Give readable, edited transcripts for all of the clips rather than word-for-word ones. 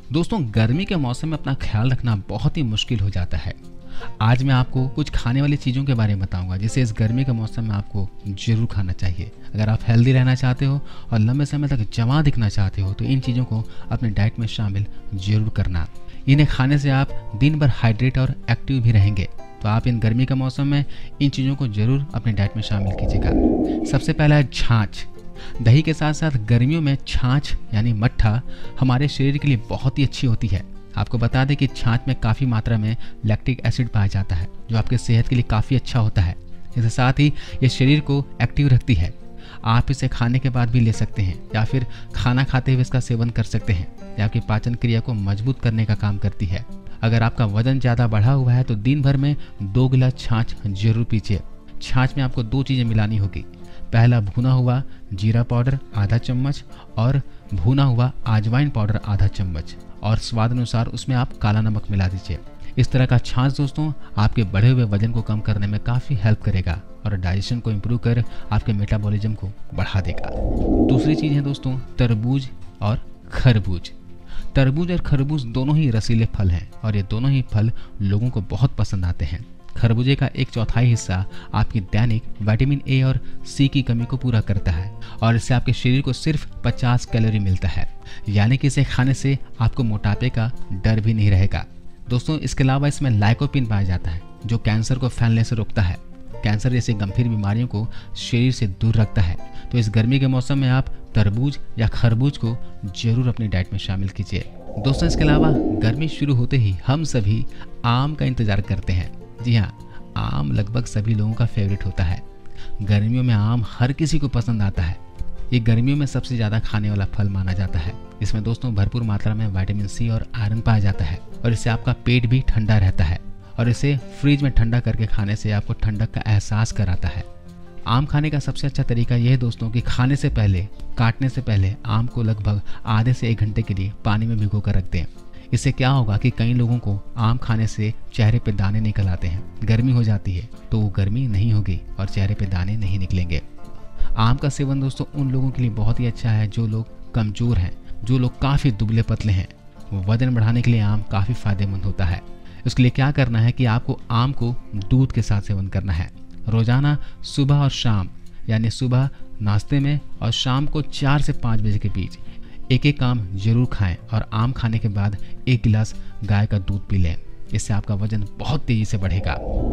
दोस्तों, गर्मी के मौसम में अपना ख्याल रखना बहुत ही मुश्किल हो जाता है। आज मैं आपको कुछ खाने वाली चीज़ों के बारे में बताऊंगा जिसे इस गर्मी के मौसम में आपको जरूर खाना चाहिए। अगर आप हेल्दी रहना चाहते हो और लंबे समय तक जवां दिखना चाहते हो तो इन चीज़ों को अपने डाइट में शामिल जरूर करना। इन्हें खाने से आप दिन भर हाइड्रेट और एक्टिव भी रहेंगे। तो आप इन गर्मी के मौसम में इन चीज़ों को जरूर अपने डाइट में शामिल कीजिएगा। सबसे पहला है छाछ। दही के साथ साथ गर्मियों में छाछ यानी मट्ठा हमारे शरीर के लिए बहुत ही अच्छी होती है। आपको बता दें कि छाछ में काफ़ी मात्रा में लैक्टिक एसिड पाया जाता है जो आपके सेहत के लिए काफ़ी अच्छा होता है। इसके साथ ही ये शरीर को एक्टिव रखती है। आप इसे खाने के बाद भी ले सकते हैं या फिर खाना खाते हुए इसका सेवन कर सकते हैं। यह आपकी पाचन क्रिया को मजबूत करने का काम करती है। अगर आपका वजन ज़्यादा बढ़ा हुआ है तो दिन भर में 2 गिलास छाछ जरूर पीजिए। छाछ में आपको 2 चीज़ें मिलानी होगी। पहला भुना हुआ जीरा पाउडर आधा चम्मच और भुना हुआ अजवाइन पाउडर आधा चम्मच, और स्वाद अनुसार उसमें आप काला नमक मिला दीजिए। इस तरह का छाछ दोस्तों आपके बढ़े हुए वजन को कम करने में काफ़ी हेल्प करेगा और डाइजेशन को इम्प्रूव कर आपके मेटाबॉलिज्म को बढ़ा देगा। दूसरी चीज़ है दोस्तों तरबूज और खरबूज। तरबूज और खरबूज दोनों ही रसीले फल हैं और ये दोनों ही फल लोगों को बहुत पसंद आते हैं। खरबूजे का 1/4 हिस्सा आपकी दैनिक विटामिन ए और सी की कमी को पूरा करता है और इससे आपके शरीर को सिर्फ 50 कैलोरी मिलता है, यानी कि इसे खाने से आपको मोटापे का डर भी नहीं रहेगा। दोस्तों, इसके अलावा इसमें लाइकोपिन पाया जाता है जो कैंसर को फैलने से रोकता है। कैंसर जैसी गंभीर बीमारियों को शरीर से दूर रखता है। तो इस गर्मी के मौसम में आप तरबूज या खरबूज को जरूर अपनी डाइट में शामिल कीजिए। दोस्तों, इसके अलावा गर्मी शुरू होते ही हम सभी आम का इंतजार करते हैं। जी हाँ, आम लगभग सभी लोगों का फेवरेट होता है। गर्मियों में आम हर किसी को पसंद आता है। ये गर्मियों में सबसे ज़्यादा खाने वाला फल माना जाता है। इसमें दोस्तों भरपूर मात्रा में विटामिन सी और आयरन पाया जाता है और इससे आपका पेट भी ठंडा रहता है और इसे फ्रिज में ठंडा करके खाने से आपको ठंडक का एहसास कराता है। आम खाने का सबसे अच्छा तरीका यह है दोस्तों कि खाने से पहले, काटने से पहले आम को लगभग आधे से 1 घंटे के लिए पानी में भिगो कर रख दें। इससे क्या होगा कि कई लोगों को आम खाने से चेहरे पे दाने निकल आते हैं। गर्मी हो जाती है तो वो गर्मी नहीं होगी और चेहरे पे दाने नहीं निकलेंगे। आम का सेवन दोस्तों उन लोगों के लिए बहुत ही अच्छा है जो लोग कमज़ोर हैं, जो लोग काफ़ी दुबले पतले हैं। वजन बढ़ाने के लिए आम काफ़ी फायदेमंद होता है। उसके लिए क्या करना है कि आपको आम को दूध के साथ सेवन करना है। रोज़ाना सुबह और शाम, यानी सुबह नाश्ते में और शाम को 4 से 5 बजे के बीच एक आम जरूर खाएं और आम खाने के बाद 1 गिलास गाय का दूध पी लें। इससे आपका वजन बहुत तेज़ी से बढ़ेगा।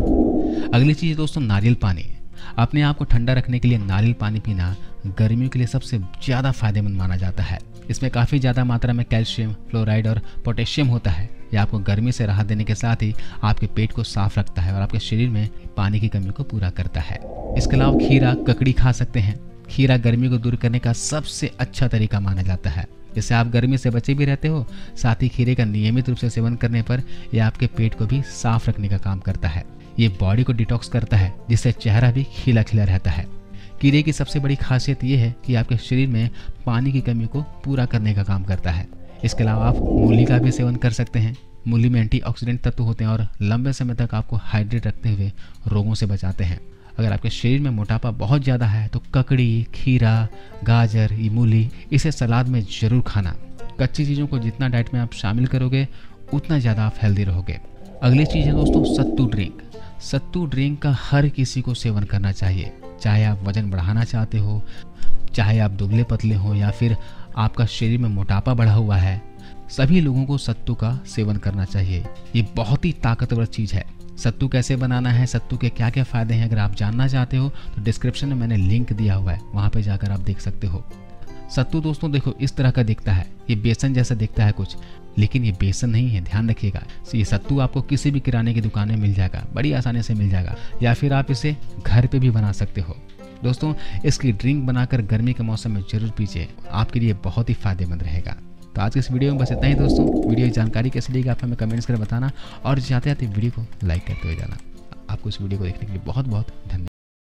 अगली चीज़ दोस्तों नारियल पानी। अपने आप को ठंडा रखने के लिए नारियल पानी पीना गर्मियों के लिए सबसे ज़्यादा फायदेमंद माना जाता है। इसमें काफ़ी ज़्यादा मात्रा में कैल्शियम, फ्लोराइड और पोटेशियम होता है। यह आपको गर्मी से राहत देने के साथ ही आपके पेट को साफ रखता है और आपके शरीर में पानी की कमी को पूरा करता है। इसके अलावा खीरा, ककड़ी खा सकते हैं। खीरा गर्मी को दूर करने का सबसे अच्छा तरीका माना जाता है। इससे आप गर्मी से बचे भी रहते हो, साथ ही खीरे का नियमित रूप से सेवन करने पर यह आपके पेट को भी साफ रखने का काम करता है। ये बॉडी को डिटॉक्स करता है जिससे चेहरा भी खिला खिला रहता है। खीरे की सबसे बड़ी खासियत ये है कि आपके शरीर में पानी की कमी को पूरा करने का काम करता है। इसके अलावा आप मूली का भी सेवन कर सकते हैं। मूली में एंटीऑक्सीडेंट तत्व होते हैं और लंबे समय तक आपको हाइड्रेट रखते हुए रोगों से बचाते हैं। अगर आपके शरीर में मोटापा बहुत ज़्यादा है तो ककड़ी, खीरा, गाजर, मूली इसे सलाद में ज़रूर खाना। कच्ची चीज़ों को जितना डाइट में आप शामिल करोगे उतना ज़्यादा आप हेल्दी रहोगे। अगली चीज़ है दोस्तों सत्तू ड्रिंक। सत्तू ड्रिंक का हर किसी को सेवन करना चाहिए, चाहे आप वजन बढ़ाना चाहते हो, चाहे आप दुबले पतले हो या फिर आपका शरीर में मोटापा बढ़ा हुआ है। सभी लोगों को सत्तू का सेवन करना चाहिए। ये बहुत ही ताकतवर चीज़ है। सत्तू कैसे बनाना है, सत्तू के क्या क्या फ़ायदे हैं, अगर आप जानना चाहते हो तो डिस्क्रिप्शन में मैंने लिंक दिया हुआ है, वहाँ पे जाकर आप देख सकते हो। सत्तू दोस्तों देखो इस तरह का दिखता है, ये बेसन जैसा दिखता है कुछ, लेकिन ये बेसन नहीं है, ध्यान रखिएगा। ये सत्तू आपको किसी भी किराने की दुकान में मिल जाएगा, बड़ी आसानी से मिल जाएगा, या फिर आप इसे घर पे भी बना सकते हो। दोस्तों इसकी ड्रिंक बनाकर गर्मी के मौसम में जरूर पीजिए, आपके लिए बहुत ही फायदेमंद रहेगा। तो आज के इस वीडियो में बस इतना ही दोस्तों। वीडियो की जानकारी कैसी लगी आप हमें कमेंट्स कर बताना और जाते जाते वीडियो को लाइक करते हुए जाना। आपको इस वीडियो को देखने के लिए बहुत बहुत धन्यवाद।